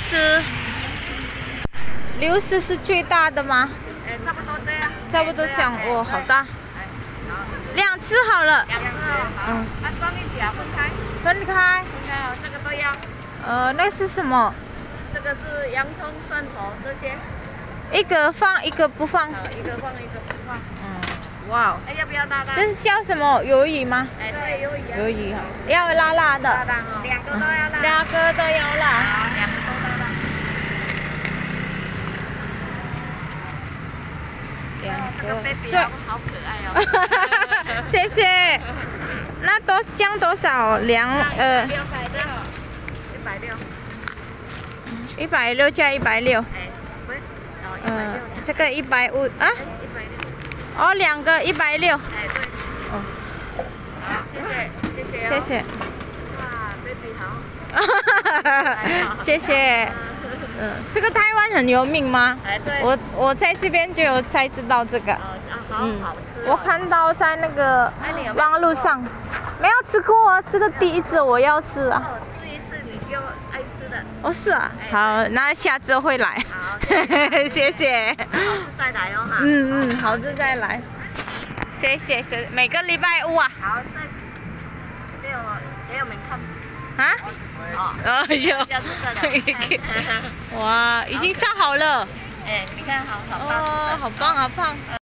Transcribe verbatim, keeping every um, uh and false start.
丝，流丝是最大的吗？ 哎，差不多这样。 差不多这样，哦，好大。 哎，好。 两只好了。 两只哦。嗯。啊，装一起啊，分开。 分开。 分开哦，这个都要。 呃，那是什么？ 这个是洋葱、蒜头这些。 一个放，一个不放。 好，一个放，一个不放。 嗯，哇哦。 哎，要不要辣辣？ 这是叫什么？鱿鱼吗？ 哎，对，鱿鱼。 鱿鱼哈，要辣辣的。 辣辣哦。两个都要辣。 两个都要辣。 好，两个都辣辣。 两个。 这个 baby 老公好可爱哦。 谢谢。那多姜多少？两呃。 六百六。一百六。 一百六加一百六。 哎，不是，哦，一百嗯， 六。 这个一百五啊？ 一百六。 哦，两个一百六。 哎，对。 哦。 好，谢谢，谢谢。 谢谢。 哇 ，baby 好。 谢谢。嗯，这个台湾很有名吗？ 哎，对。 我我在这边就有才知道这个。 哦，好好吃。 我看到在那个网络上，没有吃过啊，这个第一次我要吃啊。 哦，吃一次你就爱吃的。 哦，是啊。好，那下次会来。 好。 谢谢。 好吃再来哦哈。 嗯嗯，好吃再来。谢谢谢谢，每个礼拜五啊。 好，再给我给我们看。 啊？ 哦。 哦有。 下次再来。 哇，已经炸好了。 哎，你看好好大。 哦，好棒好棒。